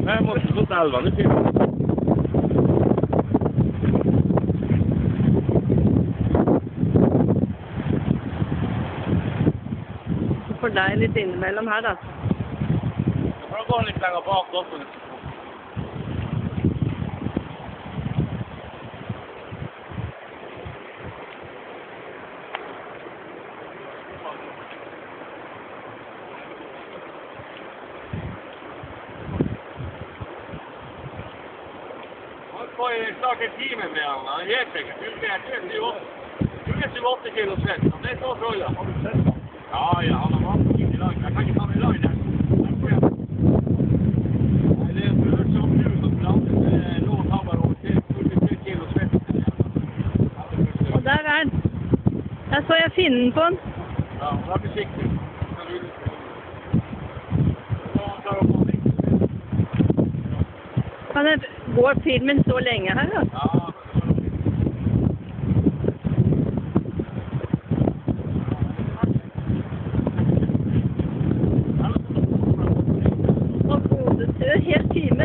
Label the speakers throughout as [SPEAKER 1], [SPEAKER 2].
[SPEAKER 1] Här måste du få 11, nu filmar du.
[SPEAKER 2] For deg litt innimellom her, da.
[SPEAKER 1] For å gå litt lenger bak også. Får jeg snart en time med han, han er helt sikkert. Du er 28 kilo svett, han er så trolla. Har du sett han? Ja, han har vært i dag. Jeg kan ikke ta meg i dag der. Nei, det er hørt som du som landet lå og tar bare over 43 kilo svett.
[SPEAKER 2] Og der er den. Der så jeg finnen på den.
[SPEAKER 1] Ja, vær forsiktig.
[SPEAKER 2] Går filmen så lenge her, da?
[SPEAKER 1] Ja.
[SPEAKER 2] Og godeste helt time.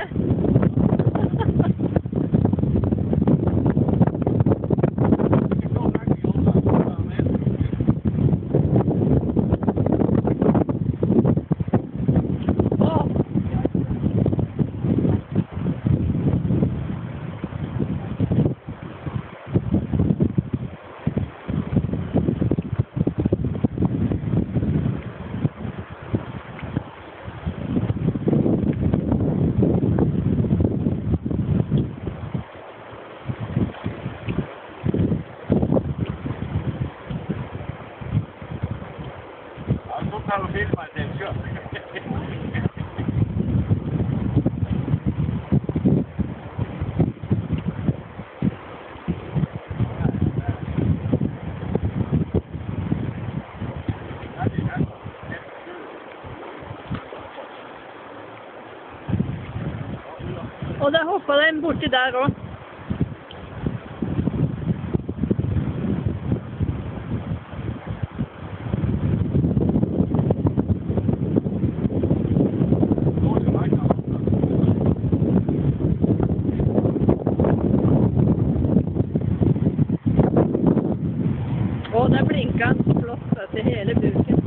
[SPEAKER 1] Kan du filme meg til kjøp?
[SPEAKER 2] Og der hoppet den borti der også. Og der blinket han flott til hele buken.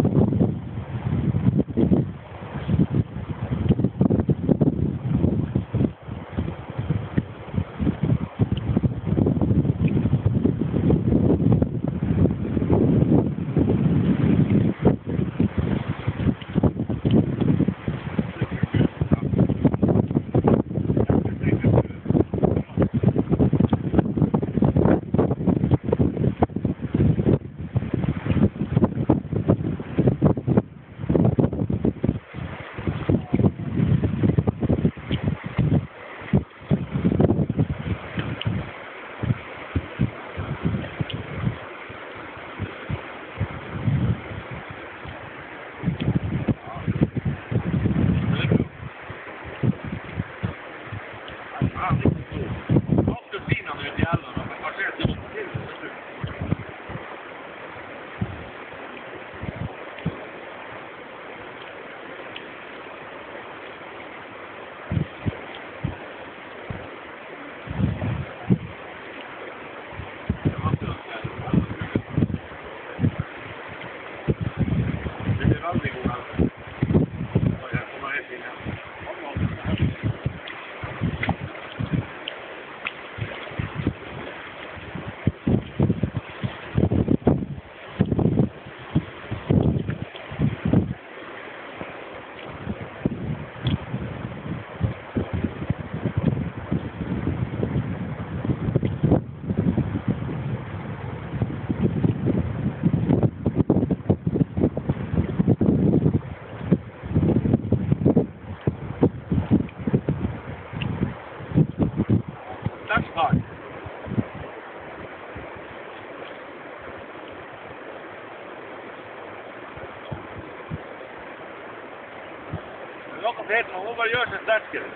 [SPEAKER 1] Noe helt, man må bare gjøre seg sterkere.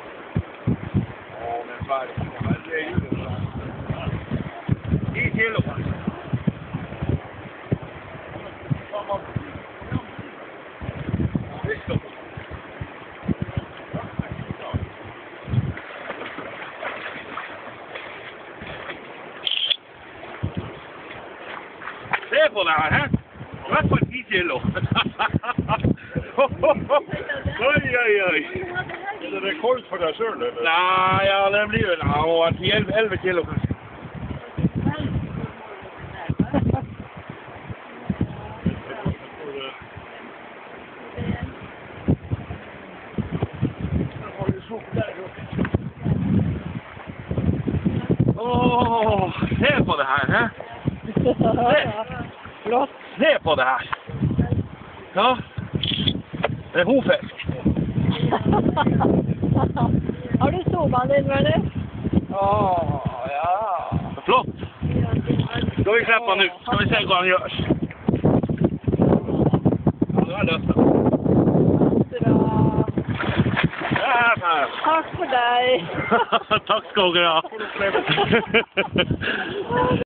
[SPEAKER 1] Åh, men ferdig. Det er julen. 10 kilo. Visst på det her, hæ? I hvert fall 10 kilo. Oi, oi, oi.
[SPEAKER 3] Er det rekord for deg selv, eller?
[SPEAKER 1] Nei, ja, det blir jo 10-11 kilo kanskje. Åh, se på det her, hæ?
[SPEAKER 2] Flott.
[SPEAKER 1] Se på det her. Ja, det er hofisk.
[SPEAKER 2] Har du zoomet din, Werner?
[SPEAKER 1] Ja. Flott. Skal vi slippe han ut? Skal vi se hva han gjør? Ja, det er løst.
[SPEAKER 2] Bra. Takk for deg.
[SPEAKER 1] Takk skal dere ha.